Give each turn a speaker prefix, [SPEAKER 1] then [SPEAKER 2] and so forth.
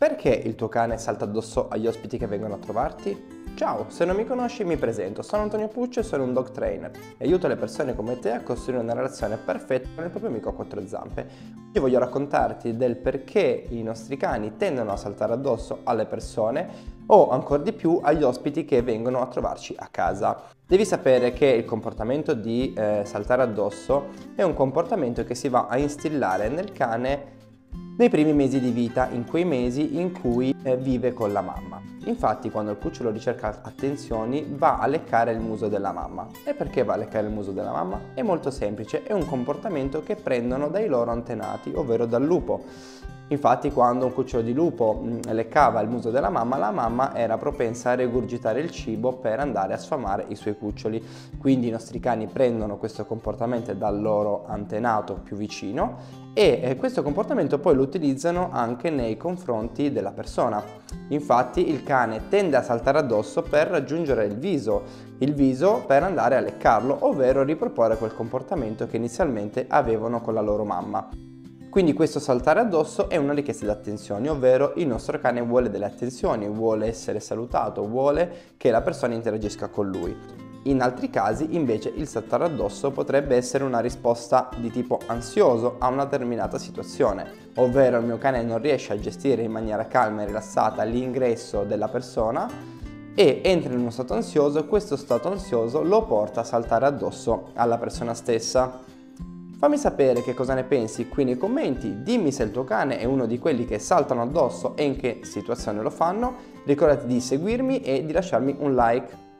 [SPEAKER 1] Perché il tuo cane salta addosso agli ospiti che vengono a trovarti? Ciao, se non mi conosci mi presento, sono Antonio Puccio e sono un dog trainer e aiuto le persone come te a costruire una relazione perfetta con il proprio amico a quattro zampe. Oggi voglio raccontarti del perché i nostri cani tendono a saltare addosso alle persone o ancora di più agli ospiti che vengono a trovarci a casa. Devi sapere che il comportamento di saltare addosso è un comportamento che si va a instillare nel cane nei primi mesi di vita, in quei mesi in cui vive con la mamma. Infatti quando il cucciolo ricerca attenzioni va a leccare il muso della mamma. E perché va a leccare il muso della mamma? È molto semplice, è un comportamento che prendono dai loro antenati, ovvero dal lupo. Infatti quando un cucciolo di lupo leccava il muso della mamma, la mamma era propensa a regurgitare il cibo per andare a sfamare i suoi cuccioli. Quindi i nostri cani prendono questo comportamento dal loro antenato più vicino e questo comportamento poi lo utilizzano anche nei confronti della persona. Infatti il cane tende a saltare addosso per raggiungere il viso per andare a leccarlo, ovvero riproporre quel comportamento che inizialmente avevano con la loro mamma. Quindi questo saltare addosso è una richiesta di attenzioni, ovvero il nostro cane vuole delle attenzioni, vuole essere salutato, vuole che la persona interagisca con lui. In altri casi invece il saltare addosso potrebbe essere una risposta di tipo ansioso a una determinata situazione, ovvero il mio cane non riesce a gestire in maniera calma e rilassata l'ingresso della persona e entra in uno stato ansioso e questo stato ansioso lo porta a saltare addosso alla persona stessa. Fammi sapere che cosa ne pensi qui nei commenti, dimmi se il tuo cane è uno di quelli che saltano addosso e in che situazione lo fanno, ricordati di seguirmi e di lasciarmi un like.